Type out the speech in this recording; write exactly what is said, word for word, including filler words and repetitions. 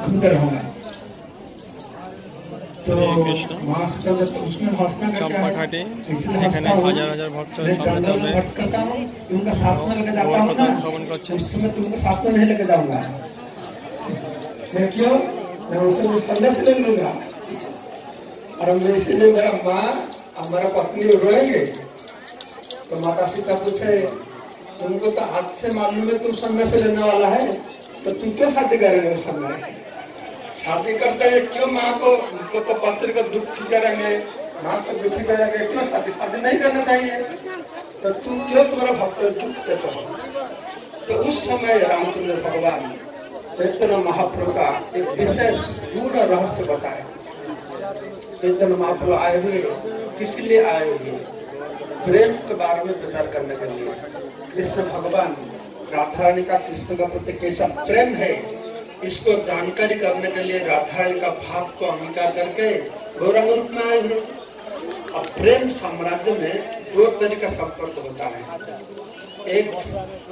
घूमते रहूंगा। तो मास्टर उसमें हंसना चंपाघाटी এখানে হাজার হাজার ভক্ত সমাগমে भटकता हूँ, तुमको साथ में लेके जाता हूँ ना, उस समय तुमको साथ में नहीं लेके जाऊंगा। मैं क्यों? मैं उससे भी संदेश ले लूंगा। और मैं इसलिए मेरा माँ हमारा पत्नी रोएंगे तो माता सीता पूछे तुमको तो आज से मालूम है तुम संन्यास लेने वाला है, तो तुम क्यों शादी करेंगे? उस समय शादी करते हैं क्यों? माँ को उसको तो पत्र को दुखी करेंगे, माँ को दुखी करेंगे, क्यों शादी शादी नहीं करना चाहिए? तो तुम क्यों तुम्हारा भक्त दुख देते हो? तो उस समय रामचंद्र भगवान चैतन्य महाप्रभु का एक विशेष गूढ़ रहस्य बताया। चैतन्य महाप्रभु आए हुए किस लिए आए हुए? प्रेम के बारे में प्रचार करने के लिए। कृष्ण भगवान राधा रानी का कृष्ण का प्रति कैसा प्रेम है इसको जानकारी करने के लिए राधा रानी का भाव को अंगीकार करके गौरंग रूप में आए हुए। अब प्रेम साम्राज्य में दो तरीका संपर्क होता है। एक